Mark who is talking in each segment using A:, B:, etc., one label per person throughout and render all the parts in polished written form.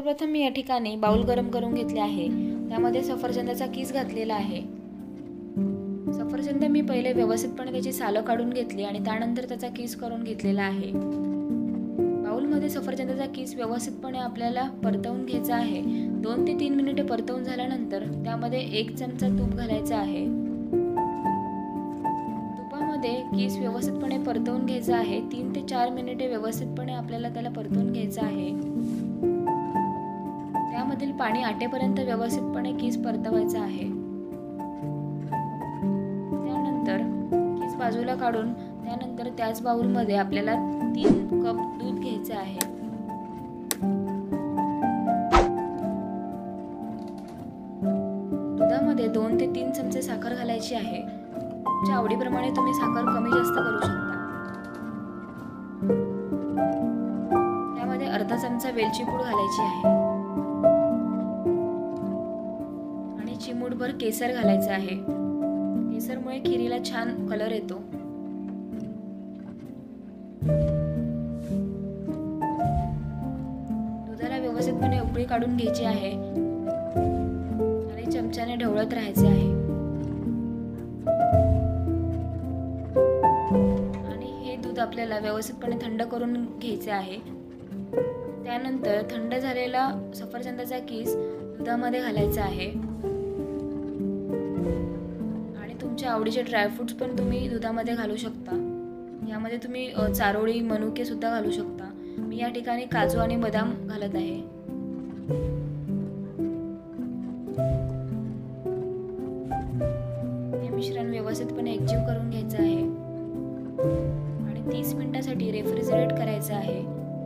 A: सर्वप्रथम मी या ठिकाणी बाउल गरम करून घेतले आहे। त्यामध्ये सफरचंदाचा किस घातलेला आहे। सफरचंद मी पहिले व्यवस्थितपणे त्याची सालं काढून घेतली आणि त्यानंतर त्याचा किस करून घेतलेला आहे। बाउलमध्ये सफरचंदाचा किस व्यवस्थितपणे आपल्याला परतवून घ्यायचा आहे। 2 ते 3 मिनिटे परतवून झाल्यानंतर त्यामध्ये 1 चमचा तूप घालायचा आहे। तुपामध्ये किस व्यवस्थितपणे परतवून घ्यायचा आहे। 3 ते 4 मिनिटे व्यवस्थितपणे आपल्याला त्याला परतवून घ्यायचं आहे। त्यामधील पाणी आटेपर्यंत व्यवस्थितपणे किस परतवायचा आहे। त्यानंतर किस बाजूला काढून त्यानंतर त्याच बाउलमध्ये आपल्याला 3 कप दूध घ्यायचे आहे। दुधामध्ये 2 ते 3 चमचे साखर घालायची आहे। तुमच्या आवडीप्रमाणे तुम्ही साखर कमी जास्त करू शकता। त्यामध्ये अर्धा चमचा वेलची पूड घालायची आहे आणि चिमूटभर केसर घालायचं आहे। केसरमुळे खिरीला छान कलर येतो। दुधाला व्यवस्थितपणे उकळी काढून घ्यायची आहे आणि चमच्याने ढवळत राहायचे आहे आणि हे दूध आपल्याला व्यवस्थितपणे थंड करून घ्यायचे आहे। त्यानंतर थंड झालेला सफरचंदाचा किस दुधामध्ये घालायचा आहे आणि तुमच्या आवडीचे ड्रायफ्रूट्स पण तुम्ही दुधामध्ये घालू शकता। यामध्ये तुम्ही चारोळी मनुके सुद्धा घालू शकता। मी या ठिकाणी काजू आणि बदाम घालत आहे। हे मिश्रण व्यवस्थितपणे एकजीव करून घ्यायचं आहे आणि 30 मिनिटांसाठी रेफ्रिजरेट करायचं आहे।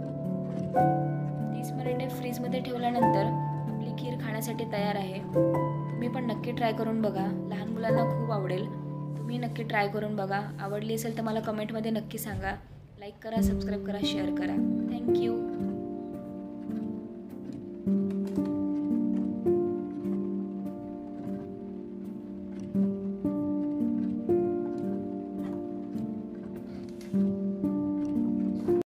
A: 30 मिनिटे फ्रीजमध्ये ठेवल्यानंतर आपली खीर खाण्यासाठी तयार आहे। तुम्ही पण नक्की ट्राय करून बघा। लहान मुलांना खूप आवडेल। तुम्ही नक्की ट्राय करून बघा। आवडली असेल तर मला कमेंटमध्ये नक्की सांगा। लाईक करा, सबस्क्राईब करा, शेअर करा। थँक्यू।